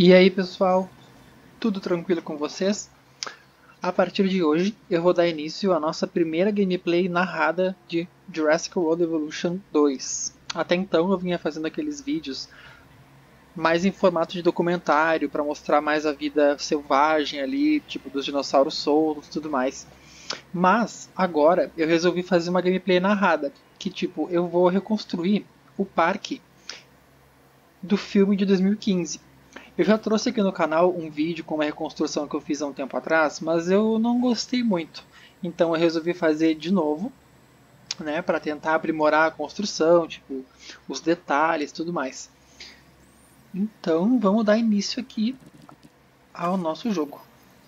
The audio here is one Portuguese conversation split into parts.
E aí pessoal, tudo tranquilo com vocês? A partir de hoje eu vou dar início à nossa primeira gameplay narrada de Jurassic World Evolution 2. Até então eu vinha fazendo aqueles vídeos mais em formato de documentário para mostrar mais a vida selvagem ali, tipo dos dinossauros soltos e tudo mais. Mas agora eu resolvi fazer uma gameplay narrada, que tipo, eu vou reconstruir o parque do filme de 2015. Eu já trouxe aqui no canal um vídeo com uma reconstrução que eu fiz há um tempo atrás, mas eu não gostei muito. Então eu resolvi fazer de novo, né, para tentar aprimorar a construção, tipo, os detalhes, tudo mais. Então vamos dar início aqui ao nosso jogo.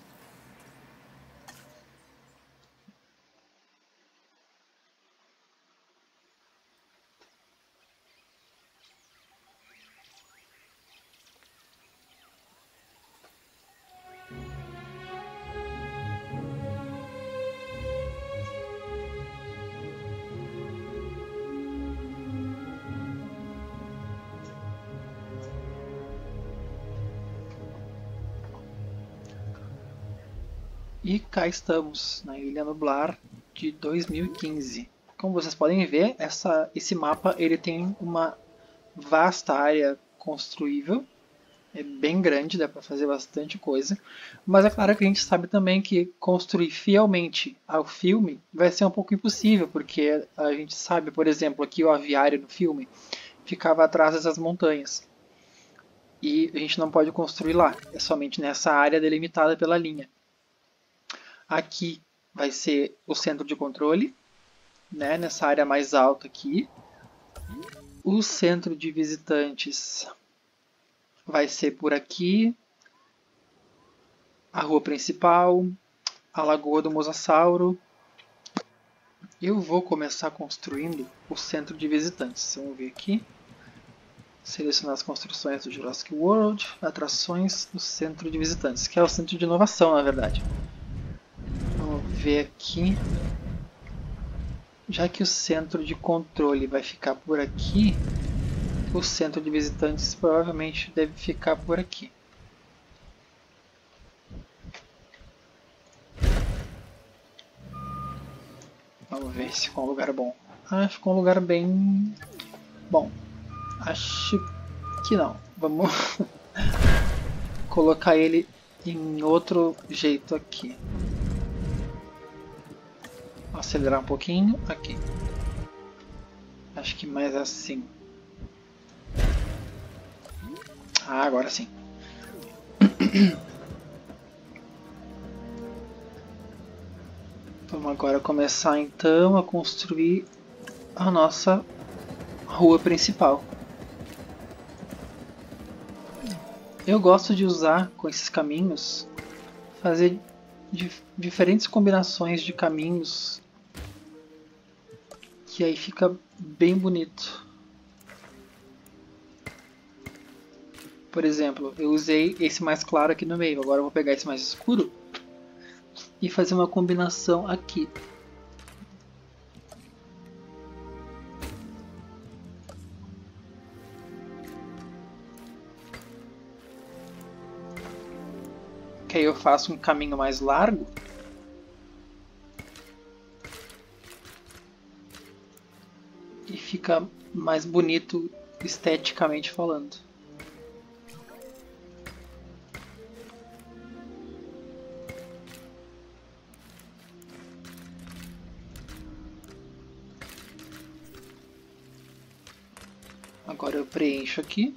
E cá estamos, na Ilha Nublar de 2015. Como vocês podem ver, esse mapa ele tem uma vasta área construível. É bem grande, dá para fazer bastante coisa. Mas é claro que a gente sabe também que construir fielmente ao filme vai ser um pouco impossível, porque a gente sabe, por exemplo, aqui o aviário no filme ficava atrás dessas montanhas. E a gente não pode construir lá, é somente nessa área delimitada pela linha. Aqui vai ser o centro de controle, né, nessa área mais alta aqui. O centro de visitantes vai ser por aqui. A rua principal, a Lagoa do Mosasauro. Eu vou começar construindo o centro de visitantes. Vamos ver aqui. Selecionar as construções do Jurassic World, atrações do centro de visitantes, que é o centro de inovação, na verdade. Vamos ver aqui. Já que o centro de controle vai ficar por aqui, o centro de visitantes provavelmente deve ficar por aqui. Vamos ver se ficou um lugar bom. Ah, ficou um lugar bem bom. Acho que não. Vamos colocar ele em outro jeito aqui. Acelerar um pouquinho aqui. Acho que mais assim. Ah, agora sim. Vamos agora começar então a construir a nossa rua principal. Eu gosto de usar com esses caminhos, fazer diferentes combinações de caminhos, que aí fica bem bonito. Por exemplo, eu usei esse mais claro aqui no meio, agora eu vou pegar esse mais escuro e fazer uma combinação aqui. Que aí eu faço um caminho mais largo. E fica mais bonito esteticamente falando. Agora eu preencho aqui.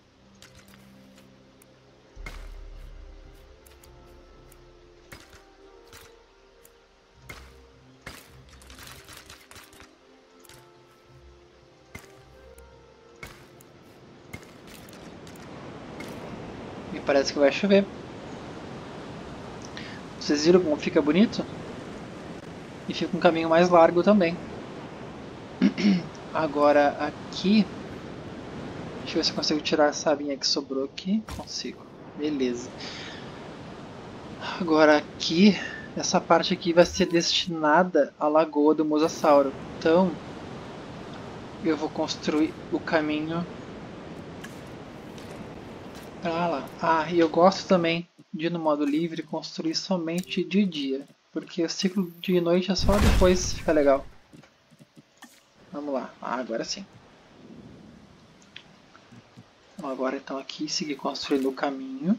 E parece que vai chover. Vocês viram como fica bonito? E fica um caminho mais largo também. Agora aqui, deixa eu ver se eu consigo tirar essa linha que sobrou aqui. Consigo. Beleza. Agora aqui, essa parte aqui vai ser destinada à Lagoa do Mosasauro. Então, eu vou construir o caminho Pra lá. Ah, e eu gosto também de no modo livre construir somente de dia, porque o ciclo de noite é só depois fica legal. Vamos lá. Ah, agora sim. Vamos agora então aqui seguir construindo o caminho.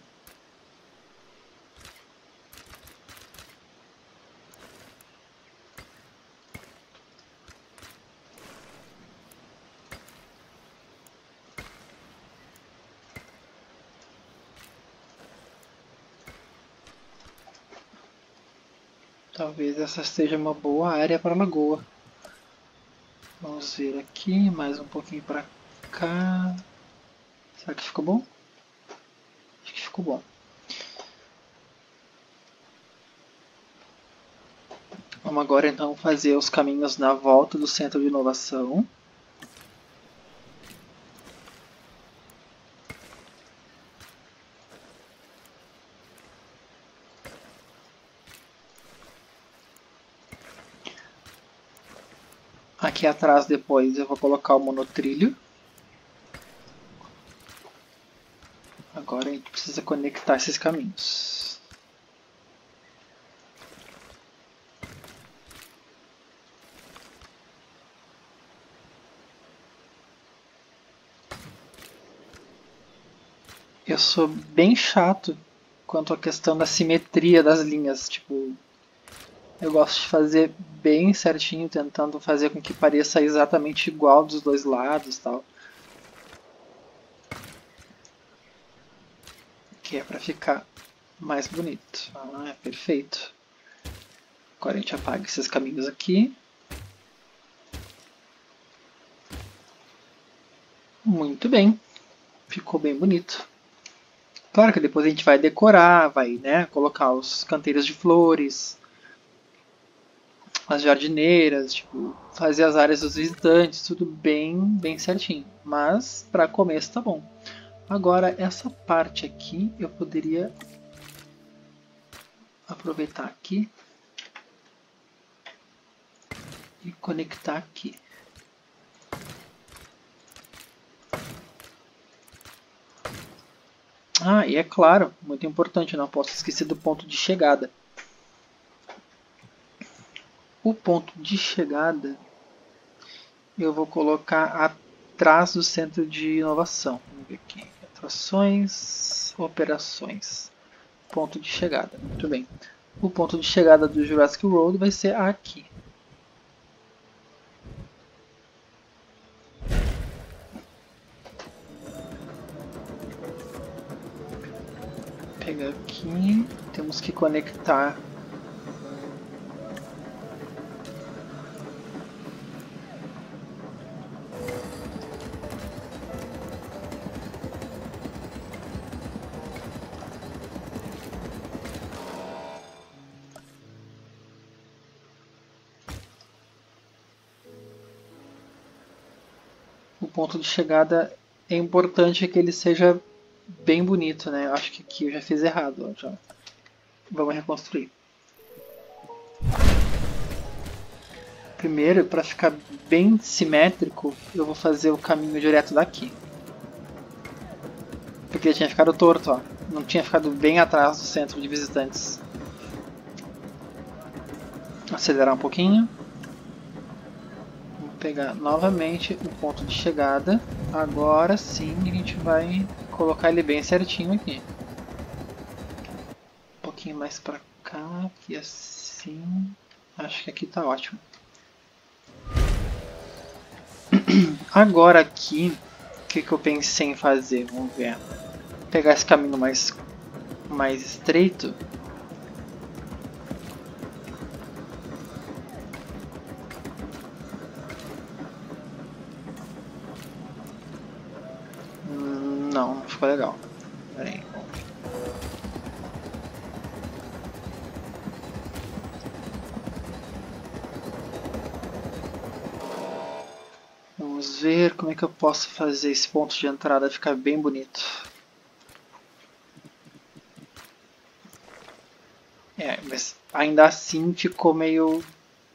Talvez essa seja uma boa área para a lagoa. Vamos ver aqui, mais um pouquinho para cá. Será que ficou bom? Acho que ficou bom. Vamos agora então fazer os caminhos na volta do centro de inovação. Aqui atrás depois eu vou colocar o monotrilho. Agora a gente precisa conectar esses caminhos. Eu sou bem chato quanto à questão da simetria das linhas. Tipo, eu gosto de fazer bem certinho, tentando fazer com que pareça exatamente igual dos dois lados, tal. Que é para ficar mais bonito. Ah, é perfeito. Agora a gente apaga esses caminhos aqui. Muito bem. Ficou bem bonito. Claro que depois a gente vai decorar, vai, né, colocar os canteiros de flores, as jardineiras, tipo, fazer as áreas dos visitantes, tudo bem certinho. Mas para começo tá bom. Agora essa parte aqui eu poderia aproveitar aqui e conectar aqui. Ah, e é claro, muito importante, não posso esquecer do ponto de chegada. O ponto de chegada eu vou colocar atrás do centro de inovação. Vamos ver aqui. Atrações, operações. Ponto de chegada. Muito bem. O ponto de chegada do Jurassic World vai ser aqui. Pegar aqui. Temos que conectar. O ponto de chegada é importante que ele seja bem bonito, né? Eu acho que aqui eu já fiz errado. Ó, já. Vamos reconstruir. Primeiro, para ficar bem simétrico, eu vou fazer o caminho direto daqui. Porque ele tinha ficado torto, ó. Não tinha ficado bem atrás do centro de visitantes. Acelerar um pouquinho. Vou pegar novamente o ponto de chegada. Agora sim a gente vai colocar ele bem certinho aqui. Um pouquinho mais pra cá, aqui assim. Acho que aqui tá ótimo. Agora aqui, o que eu pensei em fazer? Vamos ver. Pegar esse caminho mais estreito. Não ficou legal. Pera aí. Vamos ver como é que eu posso fazer esse ponto de entrada ficar bem bonito. É, mas ainda assim ficou meio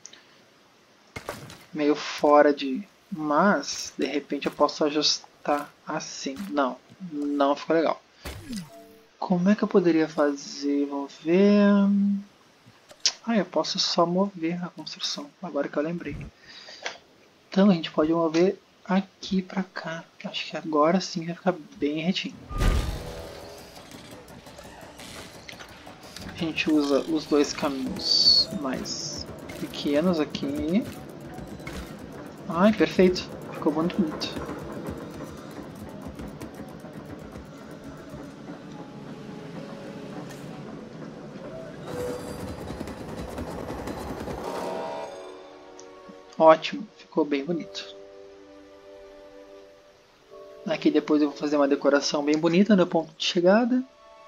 fora de... Mas, de repente eu posso ajustar assim. Não ficou legal. Como é que eu poderia fazer? Vamos ver. Eu posso só mover a construção, agora que eu lembrei. Então a gente pode mover aqui pra cá. Acho que agora sim vai ficar bem retinho. A gente usa os dois caminhos mais pequenos aqui. Ai, perfeito. Ficou muito bonito. Ótimo, ficou bem bonito. Aqui depois eu vou fazer uma decoração bem bonita no ponto de chegada.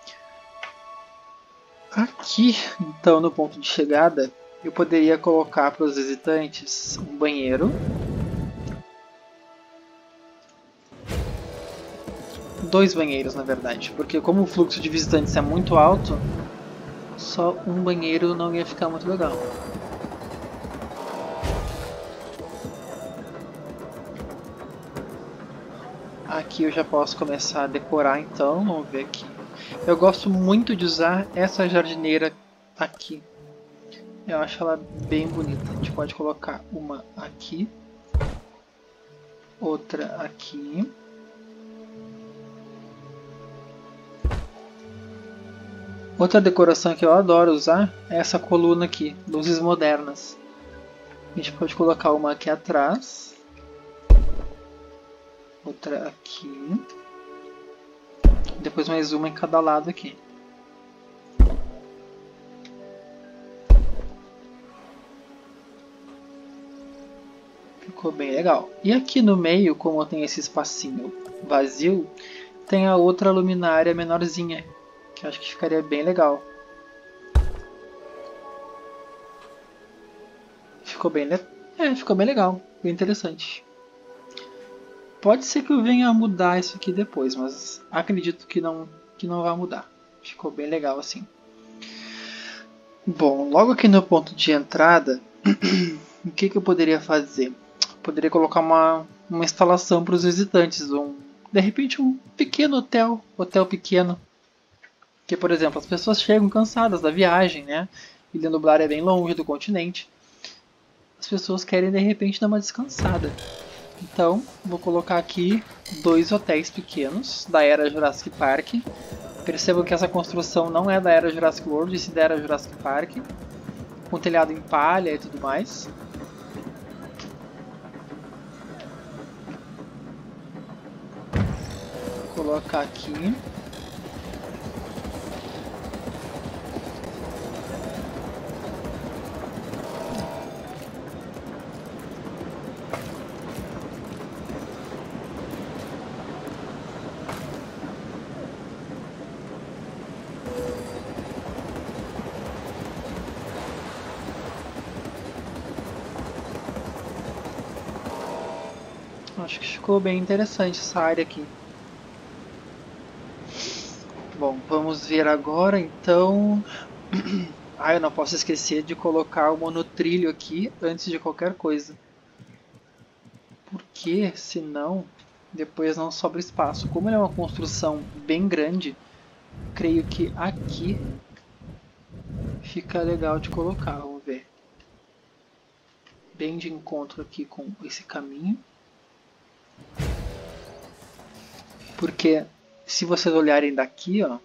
Aqui, então, no ponto de chegada, eu poderia colocar para os visitantes um banheiro. Dois banheiros, na verdade, porque como o fluxo de visitantes é muito alto, só um banheiro não ia ficar muito legal. Aqui eu já posso começar a decorar, então, vamos ver aqui. Eu gosto muito de usar essa jardineira aqui. Eu acho ela bem bonita. A gente pode colocar uma aqui, outra aqui. Outra decoração que eu adoro usar é essa coluna aqui, luzes modernas. A gente pode colocar uma aqui atrás, outra aqui, depois mais uma em cada lado aqui. Ficou bem legal. E aqui no meio, como tem esse espacinho vazio, tem a outra luminária menorzinha, que eu acho que ficaria bem legal. Ficou bem legal, bem interessante. Pode ser que eu venha a mudar isso aqui depois, mas acredito que não vai mudar. Ficou bem legal assim. Bom, logo aqui no ponto de entrada, o que eu poderia fazer? Poderia colocar uma instalação para os visitantes, de repente um pequeno hotel pequeno. Que, por exemplo, as pessoas chegam cansadas da viagem, né? Ilha Nublar é bem longe do continente. As pessoas querem de repente dar uma descansada. Então, vou colocar aqui 2 hotéis pequenos da era Jurassic Park. Percebam que essa construção não é da era Jurassic World, e sim da era Jurassic Park, com telhado em palha e tudo mais. Vou colocar aqui. Acho que ficou bem interessante essa área aqui. Bom, vamos ver agora então. Eu não posso esquecer de colocar o monotrilho aqui antes de qualquer coisa. Porque senão depois não sobra espaço. Como ele é uma construção bem grande, creio que aqui fica legal de colocar. Vamos ver. Bem de encontro aqui com esse caminho. Porque se vocês olharem daqui, ó,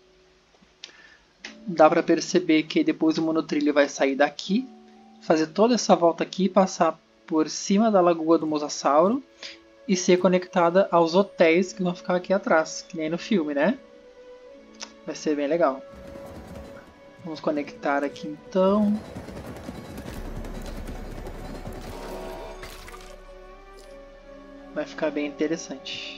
dá para perceber que depois o monotrilho vai sair daqui, fazer toda essa volta aqui, passar por cima da Lagoa do Mosasauro e ser conectada aos hotéis que vão ficar aqui atrás, que nem no filme, né? Vai ser bem legal. Vamos conectar aqui então. Vai ficar bem interessante.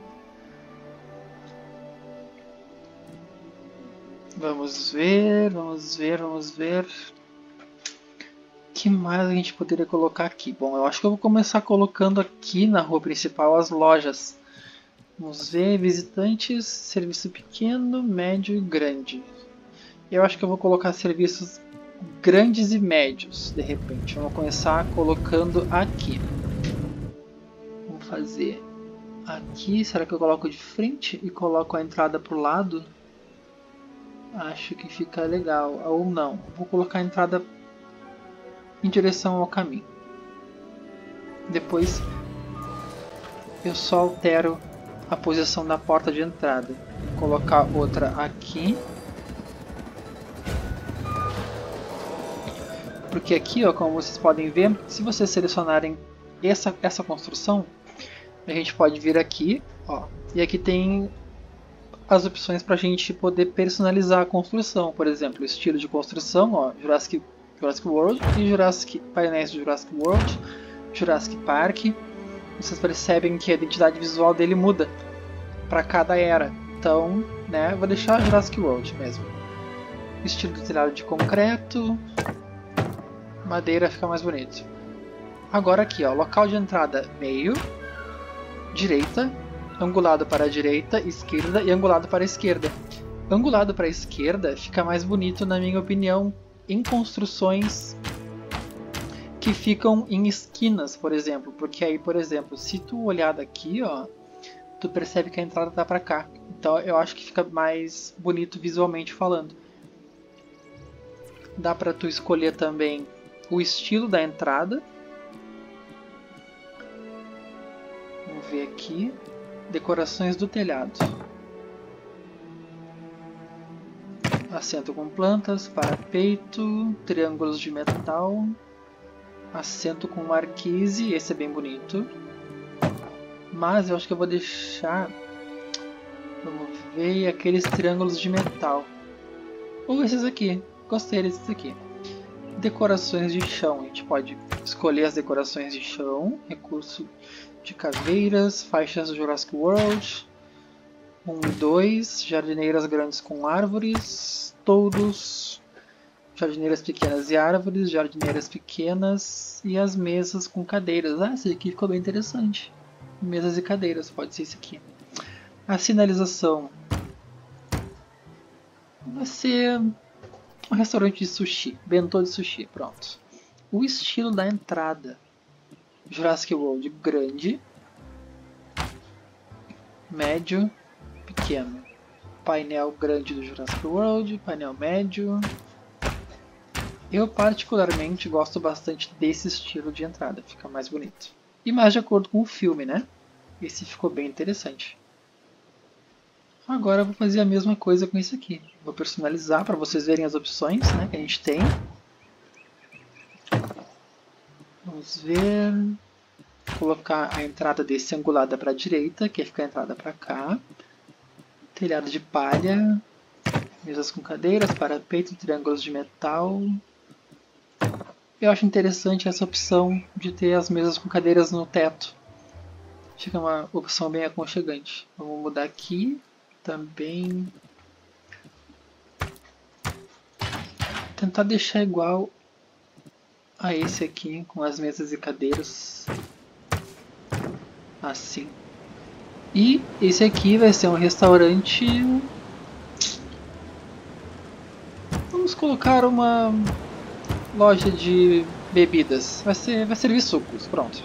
Vamos ver. O que mais a gente poderia colocar aqui? Bom, eu acho que eu vou começar colocando aqui na rua principal as lojas. Vamos ver, visitantes, serviço pequeno, médio e grande. Eu acho que eu vou colocar serviços grandes e médios, de repente. Vamos começar colocando aqui. Vamos fazer Aqui, será que eu coloco de frente e coloco a entrada pro lado? Acho que fica legal. Ou não, vou colocar a entrada em direção ao caminho. Depois eu só altero a posição da porta de entrada. Vou colocar outra aqui. Porque aqui, ó, como vocês podem ver, se vocês selecionarem essa construção, a gente pode vir aqui, ó, e aqui tem as opções para a gente poder personalizar a construção. Por exemplo, estilo de construção, ó, Jurassic World e painéis de Jurassic World, Jurassic Park. Vocês percebem que a identidade visual dele muda para cada era. Então, né, eu vou deixar Jurassic World mesmo. Estilo de telhado de concreto, madeira fica mais bonito. Agora aqui, ó, local de entrada meio, direita, angulado para a direita, esquerda e angulado para a esquerda. Angulado para a esquerda fica mais bonito, na minha opinião, em construções que ficam em esquinas, por exemplo. Porque aí, por exemplo, se tu olhar daqui, ó, tu percebe que a entrada tá para cá. Então eu acho que fica mais bonito visualmente falando. Dá para tu escolher também o estilo da entrada. Vamos ver aqui. Decorações do telhado. Assento com plantas, parapeito, triângulos de metal. Assento com marquise, esse é bem bonito. Mas eu acho que eu vou deixar... Vamos ver aqueles triângulos de metal. Ou esses aqui. Gostei desses aqui. Decorações de chão. A gente pode escolher as decorações de chão. Recurso de caveiras, faixas do Jurassic World. 1 e 2. Jardineiras grandes com árvores. Toldos. Jardineiras pequenas e árvores. Jardineiras pequenas. E as mesas com cadeiras. Ah, esse aqui ficou bem interessante. Mesas e cadeiras, pode ser esse aqui. A sinalização vai ser um restaurante de sushi, bentô de sushi, pronto. O estilo da entrada, Jurassic World grande, médio, pequeno. Painel grande do Jurassic World, painel médio. Eu particularmente gosto bastante desse estilo de entrada, fica mais bonito. E mais de acordo com o filme, né? Esse ficou bem interessante. Agora eu vou fazer a mesma coisa com esse aqui. Vou personalizar para vocês verem as opções, né, que a gente tem. Vamos ver. Vou colocar a entrada desse angulada para a direita, que fica a entrada para cá. Telhado de palha. Mesas com cadeiras, parapeito, triângulos de metal. Eu acho interessante essa opção de ter as mesas com cadeiras no teto. Fica uma opção bem aconchegante. Vamos mudar aqui também. Tentar deixar igual a esse aqui, com as mesas e cadeiras. Assim. E esse aqui vai ser um restaurante... Vamos colocar uma loja de bebidas. Vai servir sucos, pronto.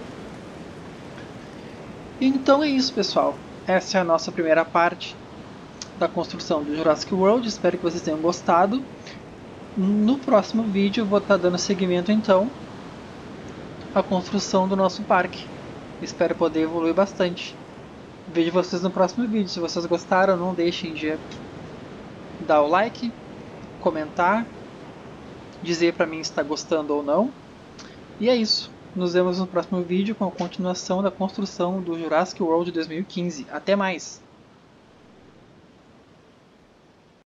Então é isso, pessoal. Essa é a nossa primeira parte da construção do Jurassic World. Espero que vocês tenham gostado. No próximo vídeo eu vou estar dando seguimento então à construção do nosso parque. Espero poder evoluir bastante. Vejo vocês no próximo vídeo. Se vocês gostaram, não deixem de dar o like, comentar, dizer pra mim se está gostando ou não. E é isso. Nos vemos no próximo vídeo com a continuação da construção do Jurassic World 2015. Até mais!